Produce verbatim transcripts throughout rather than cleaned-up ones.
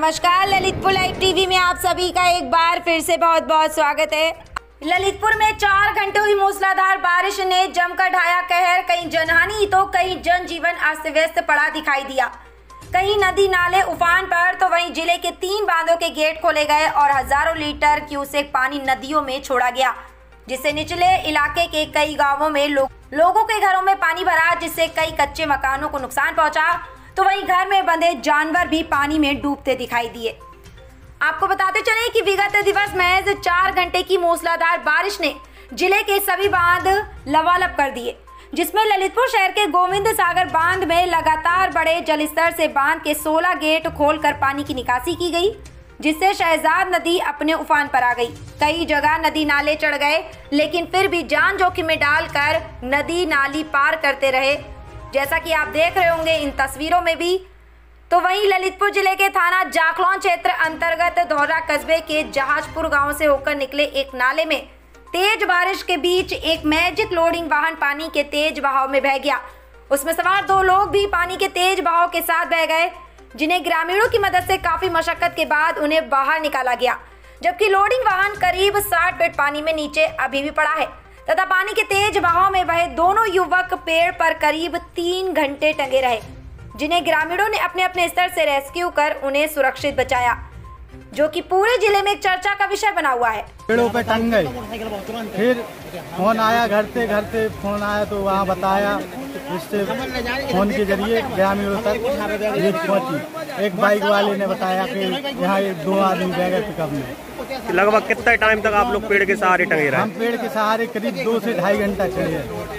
नमस्कार, Lalitpur live TV में आप सभी का एक बार फिर से बहुत बहुत स्वागत है। ललितपुर में चार घंटे हुई मूसलाधार बारिश ने जमकर ढाया कहर। कहीं जनहानि तो कहीं जनजीवन अस्त व्यस्त पड़ा दिखाई दिया। कहीं नदी नाले उफान पर तो वहीं जिले के तीन बांधों के गेट खोले गए और हजारों लीटर क्यूसेक पानी नदियों में छोड़ा गया, जिससे निचले इलाके के कई गाँवों में लो, लोगों के घरों में पानी भरा, जिससे कई कच्चे मकानों को नुकसान पहुंचा तो वहीं घर में बंधे जानवर भी पानी में डूबते दिखाई दिए। आपको बताते चले कि विगत दिवस महज चार घंटे की मूसलाधार बारिश ने जिले के सभी बांध लबालब कर दिए, जिसमें ललितपुर शहर के गोविंद सागर बांध में लगातार बढ़े जलस्तर से बांध के सोलह गेट खोलकर पानी की निकासी की गई, जिससे शहजाद नदी अपने उफान पर आ गई। कई जगह नदी नाले चढ़ गए, लेकिन फिर भी जान जोखिम में डालकर नदी नाली पार करते रहे, जैसा कि आप देख रहे होंगे इन तस्वीरों में भी। तो वहीं ललितपुर जिले के थाना जाखलौन क्षेत्र अंतर्गत धौरा कस्बे के जहाजपुर गांव से होकर निकले एक नाले में तेज बारिश के बीच एक मैजिक लोडिंग वाहन पानी के तेज बहाव में बह गया। उसमें सवार दो लोग भी पानी के तेज बहाव के साथ बह गए, जिन्हें ग्रामीणों की मदद से काफी मशक्कत के बाद उन्हें बाहर निकाला गया, जबकि लोडिंग वाहन करीब साठ फीट पानी में नीचे अभी भी पड़ा है तथा पानी के तेज बहाव में बहे दोनों युवक पेड़ पर करीब तीन घंटे टंगे रहे, जिन्हें ग्रामीणों ने अपने अपने स्तर से रेस्क्यू कर उन्हें सुरक्षित बचाया, जो कि पूरे जिले में एक चर्चा का विषय बना हुआ है। पेड़ों पे टंग गए, फिर फोन आया घर से घर से फोन आया तो वहाँ बताया, इससे फोन के जरिए ग्रामीणों तक न्यूज़ पहुँची। एक बाइक वाले ने बताया कि यहाँ एक दो आदमी बह गए पिकअप में। लगभग कितना टाइम तक आप लोग पेड़ के सहारे टंगे रहे? हम पेड़ के सहारे करीब दो से ढाई घंटा चढ़े।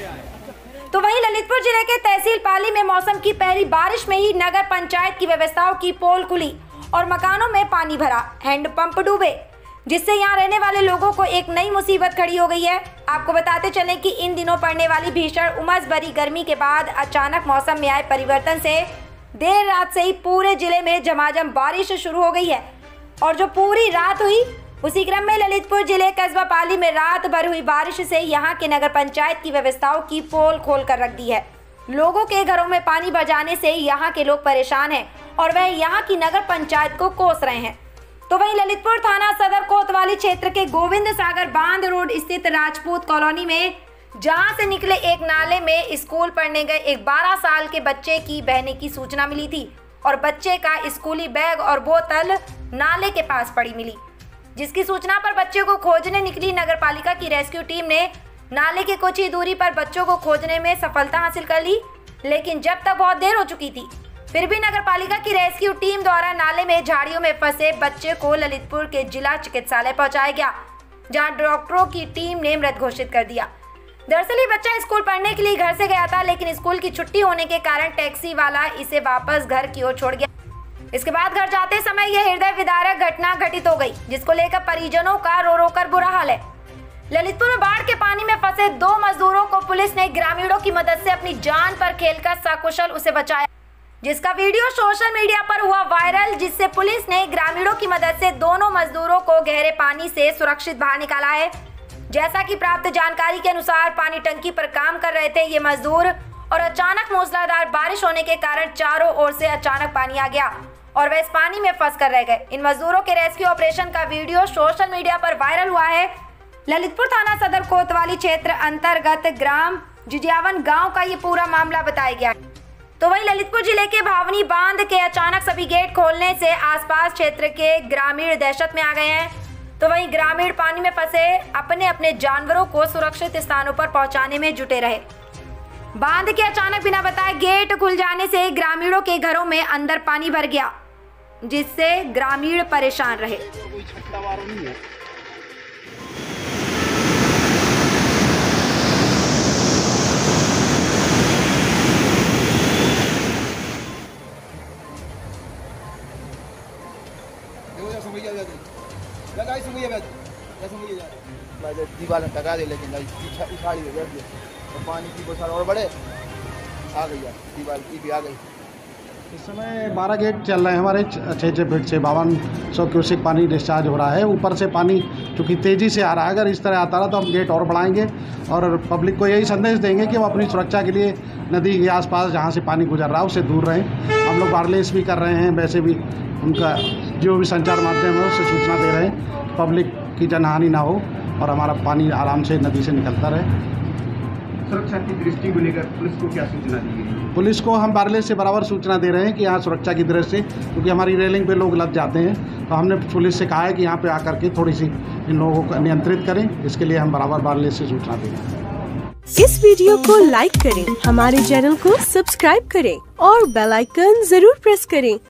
तो वहीं ललितपुर जिले के तहसील पाली में मौसम की पहली बारिश में ही नगर पंचायत की व्यवस्थाओं की पोल खुली और मकानों में पानी भरा, हैंडपंप डूबे, जिससे यहां रहने वाले लोगों को एक नई मुसीबत खड़ी हो गई है। आपको बताते चलें कि इन दिनों पड़ने वाली भीषण उमस भरी गर्मी के बाद अचानक मौसम में आए परिवर्तन से देर रात से ही पूरे जिले में झमाझम बारिश शुरू हो गई है, और जो पूरी रात हुई उसी क्रम में ललितपुर जिले कस्बा पाली में रात भर हुई बारिश से यहाँ के नगर पंचायत की व्यवस्थाओं की पोल खोल कर रख दी है। लोगों के घरों में पानी भर जाने से यहाँ के लोग परेशान हैं और वह यहाँ की नगर पंचायत को कोस रहे हैं। तो वहीं ललितपुर थाना सदर कोतवाली क्षेत्र के गोविंद सागर बांध रोड स्थित राजपूत कॉलोनी में जहाँ से निकले एक नाले में स्कूल पढ़ने गए एक बारह साल के बच्चे की बहने की सूचना मिली थी और बच्चे का स्कूली बैग और बोतल नाले के पास पड़ी मिली, जिसकी सूचना पर बच्चे को खोजने निकली नगरपालिका की रेस्क्यू टीम ने नाले के कुछ ही दूरी पर बच्चों को खोजने में सफलता हासिल कर ली, लेकिन जब तक बहुत देर हो चुकी थी। फिर भी नगरपालिका की रेस्क्यू टीम द्वारा नाले में झाड़ियों में फंसे बच्चे को ललितपुर के जिला चिकित्सालय पहुंचाया गया, जहां डॉक्टरों की टीम ने मृत घोषित कर दिया। दरअसल ये बच्चा स्कूल पढ़ने के लिए घर से गया था, लेकिन स्कूल की छुट्टी होने के कारण टैक्सी वाला इसे वापस घर की ओर छोड़ गया। इसके बाद घर जाते समय यह हृदय विदारक घटना घटित हो गई, जिसको लेकर परिजनों का रो रो कर बुरा हाल है। ललितपुर में बाढ़ के पानी में फंसे दो मजदूरों को पुलिस ने ग्रामीणों की मदद से अपनी जान पर खेलकर सकुशल उसे बचाया, जिसका वीडियो सोशल मीडिया पर हुआ वायरल, जिससे पुलिस ने ग्रामीणों की मदद से दोनों मजदूरों को गहरे पानी से सुरक्षित बाहर निकाला है। जैसा कि प्राप्त जानकारी के अनुसार पानी टंकी पर काम कर रहे थे ये मजदूर और अचानक मूसलाधार बारिश होने के कारण चारों ओर से अचानक पानी आ गया और वे इस पानी में फंस कर रह गए। इन मजदूरों के रेस्क्यू ऑपरेशन का वीडियो सोशल मीडिया पर वायरल हुआ है। ललितपुर थाना सदर कोतवाली क्षेत्र अंतर्गत ग्राम जिजियावन गांव का ये पूरा मामला बताया गया। तो वहीं ललितपुर जिले के भावनी बांध के अचानक सभी गेट खोलने से आसपास क्षेत्र के ग्रामीण दहशत में आ गए हैं। तो वहीं ग्रामीण पानी में फंसे अपने अपने जानवरों को सुरक्षित स्थानों पर पहुंचाने में जुटे रहे। बांध के अचानक बिना बताए गेट खुल जाने से ग्रामीणों के घरों में अंदर पानी भर गया, जिससे ग्रामीण परेशान रहे। दीवार टका दे, लेकिन उछाड़ी दे तो पानी की बोछार और बढ़े आ गई, दीवार की भी आ गई। इस समय बारह गेट चल रहे हैं हमारे, छः छः फीट से बावन सौ क्यूसेक पानी डिस्चार्ज हो रहा है। ऊपर से पानी चूँकि तेज़ी से आ रहा है, अगर इस तरह आता रहा तो हम गेट और बढ़ाएंगे और पब्लिक को यही संदेश देंगे कि वो अपनी सुरक्षा के लिए नदी के आसपास जहाँ से पानी गुजर रहा है उससे दूर रहें। हम लोग वायरलेस भी कर रहे हैं, वैसे भी उनका जो भी संचार माध्यम है उससे सूचना दे रहे हैं, पब्लिक की जनहानि ना हो और हमारा पानी आराम से नदी से निकलता रहे। सुरक्षा की दृष्टि को लेकर पुलिस को क्या सूचना दी गई? पुलिस को हम वायरलेस से बराबर सूचना दे रहे हैं कि यहाँ सुरक्षा की दृष्टि से, क्योंकि हमारी रेलिंग पे लोग लग जाते हैं, तो हमने पुलिस से कहा है कि यहाँ पे आकर के थोड़ी सी इन लोगों को नियंत्रित करें। इसके लिए हम बराबर वायरलेस से सूचना दे रहे हैं। इस वीडियो को लाइक करें, हमारे चैनल को सब्सक्राइब करें और बेल आइकन जरूर प्रेस करें